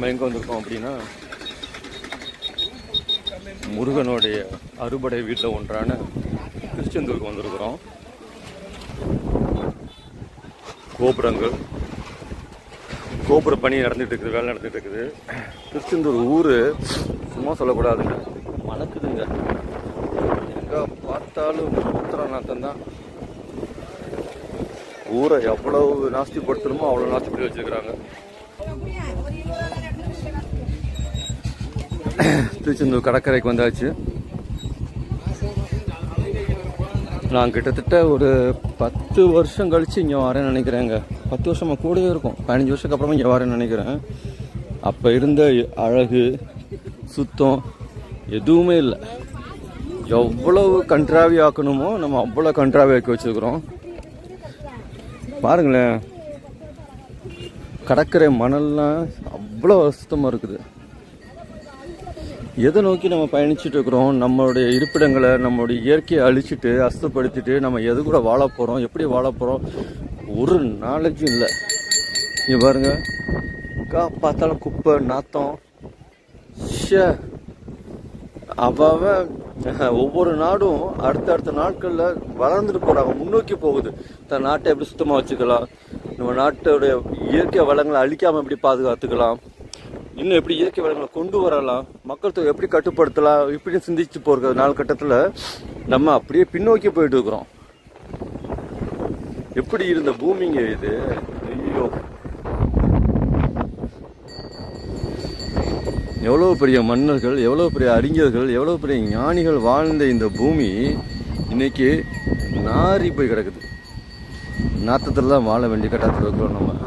நம்ம எங்கே வந்திருக்கோம் அப்படின்னா முருகனுடைய அறுபடை வீட்டில் ஒன்றான திருச்செந்தூருக்கு வந்திருக்கிறோம். கோபுர பணி நடந்துட்டு இருக்குது, வேலை நடந்துட்டு இருக்குது. திருச்செந்தூர் ஊர் சும்மா சொல்லக்கூடாதுங்க, மணக்குதுங்க. எங்கே பார்த்தாலும் உத்தரநாத்தம் தான். ஊரை எவ்வளவு நாஸ்திப்படுத்தணுமோ அவ்வளோ நாஸ்திப்படி வச்சுருக்கிறாங்க. திருச்செந்தூர் கடற்கரைக்கு வந்தாச்சு. நான் கிட்டத்தட்ட ஒரு 10 வருஷம் கழிச்சு இங்கே வரேன்னு நினைக்கிறேங்க. 10 வருஷமாக கூடவே இருக்கும். 15 வருஷத்துக்கு அப்புறமா இங்கே வரேன்னு நினைக்கிறேன். அப்போ இருந்த அழகு சுத்தம் எதுவுமே இல்லை. எவ்வளவு கண்ட்ராவி ஆக்கணுமோ நம்ம அவ்வளோ கண்ட்ராவி ஆக்கி வச்சுருக்குறோம். பாருங்களேன், கடற்கரை மணல்லாம் அவ்வளோ சுத்தமாக இருக்குது. எதை நோக்கி நம்ம பயணிச்சுட்டு இருக்கிறோம்? நம்மளுடைய இருப்பிடங்களை, நம்மளுடைய இயற்கையை அழிச்சிட்டு அசுத்தப்படுத்திட்டு நம்ம எது கூட வாழ போகிறோம், எப்படி வாழ போகிறோம், ஒரு நாலேஜும் இல்லை. இங்கே பாருங்க, பார்த்தாலும் குப்பை நாத்தம். அவன் ஒவ்வொரு நாடும் அடுத்தடுத்த நாட்களில் வளர்ந்துட்டு போகிறாங்க, முன்னோக்கி போகுது. தன் நாட்டை எப்படி சுத்தமாக வச்சுக்கலாம், நம்ம நாட்டோடைய இயற்கை வளங்களை அழிக்காமல் எப்படி பாதுகாத்துக்கலாம், இன்னும் எப்படி இயற்கை வளங்களை கொண்டு வரலாம், மக்கள் தொகை எப்படி கட்டுப்படுத்தலாம், இப்படி சிந்திச்சு போகிற நாள் கட்டத்தில் நம்ம அப்படியே பின்னோக்கி போயிட்டு இருக்கிறோம். எப்படி இருந்த பூமிங்க இது! ஐயோ, எவ்வளோ பெரிய மன்னர்கள், எவ்வளோ பெரிய அறிஞர்கள், எவ்வளோ பெரிய ஞானிகள் வாழ்ந்த இந்த பூமி இன்னைக்கு நாரி போய் கிடக்குது. நாத்தத்தில் தான் வாழ வேண்டிய கட்டத்தில் இருக்கிறோம் நம்ம.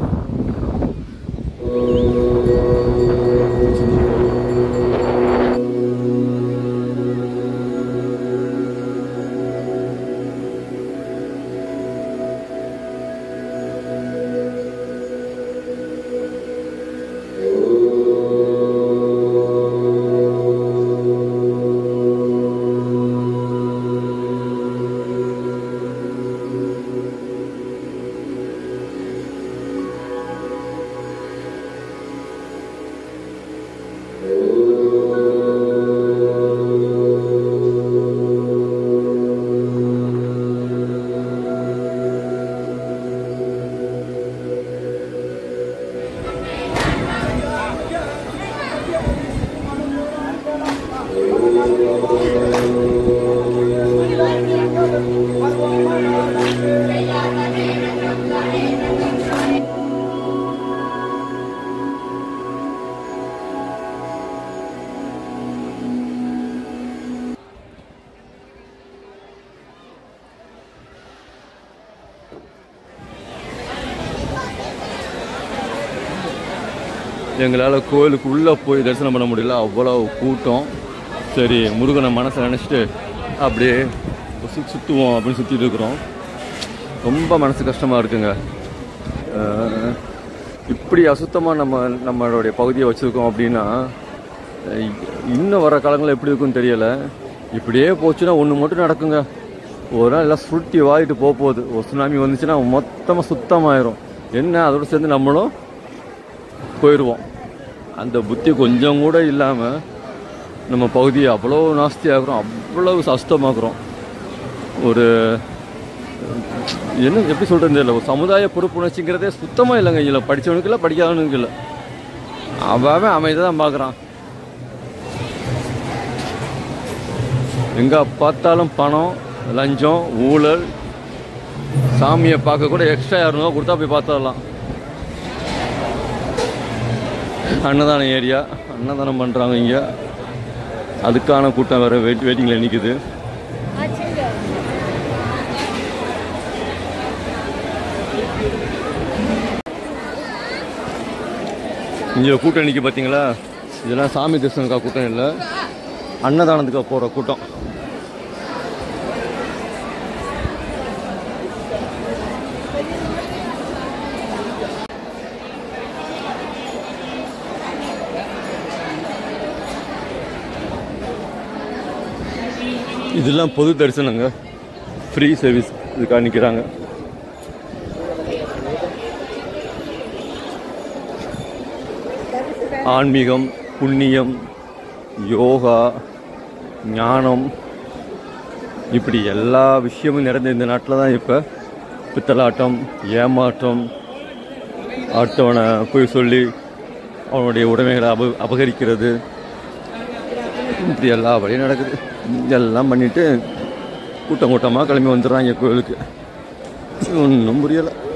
எங்களால் கோயிலுக்கு உள்ளே போய் தரிசனம் பண்ண முடியல, அவ்வளோ கூட்டம். சரி, முருகனை மனசை நினச்சிட்டு அப்படியே சுற்றுவோம் அப்படின்னு சுற்றிட்டு இருக்கிறோம். ரொம்ப மனசு கஷ்டமாக இருக்குங்க. இப்படி அசுத்தமாக நம்மளுடைய பகுதியை வச்சுருக்கோம் அப்படின்னா இன்னும் வர காலங்களில் எப்படி இருக்குன்னு தெரியலை. இப்படியே போச்சுன்னா ஒன்று மட்டும் நடக்குங்க. ஒரு நாள் எல்லாம் சுருட்டி வாயிட்டு போகுது. ஒரு சுனாமி வந்துச்சுன்னா மொத்தமாக சுத்தமாயிரும். என்ன, அதோடு சேர்ந்து நம்மளும் போயிடுவோம். அந்த புத்தி கொஞ்சம் கூட இல்லாமல் நம்ம பகுதியை அவ்வளோ நாஸ்தியாகிறோம், அவ்வளவு அசுத்தமாக்குறோம். ஒரு என்ன எப்படி சொல்கிறது தெரியல, ஒரு சமுதாய பொறுப்புணர்ச்சிங்கிறதே சுத்தமாக இல்லைங்க. இல்லை படித்தவனுக்கு இல்லை, படிக்காதவனுக்கு இல்லை, அவன் அமைதியாக தான் பார்க்குறான். எங்கே பார்த்தாலும் பணம், லஞ்சம், ஊழல். சாமியை பார்க்க கூட எக்ஸ்ட்ரா 200 கொடுத்தா போய் பார்த்துடலாம். அன்னதான ஏரியா, அன்னதானம் பண்ணுறாங்க இங்கே. அதுக்கான கூட்டம் வேறு வெயிட்டிங்கில் நிற்குது. இங்கே கூட்டம் நிற்க பார்த்தீங்களா? இதெல்லாம் சாமி தரிசனத்துக்காக கூட்டம் இல்லை, அன்னதானத்துக்காக போகிற கூட்டம். இதெல்லாம் பொது தரிசனங்க, ஃப்ரீ சர்வீஸ். இதுக்காக நிற்கிறாங்க. ஆன்மீகம், புண்ணியம், யோகா, ஞானம், இப்படி எல்லா விஷயமும் நிறைந்த இந்த நாட்டில் தான் இப்போ பித்தலாட்டம், ஏமாற்றம், அடுத்தவனை போய் சொல்லி அவனுடைய உடைமைகளை அபகரிக்கிறது, இப்படி எல்லா வழியும் நடக்குது. இதெல்லாம் பண்ணிவிட்டு கூட்டம் கூட்டமாக கிளம்பி வந்துடுறாங்க கோயிலுக்கு. ஒன்றும் புரியலை.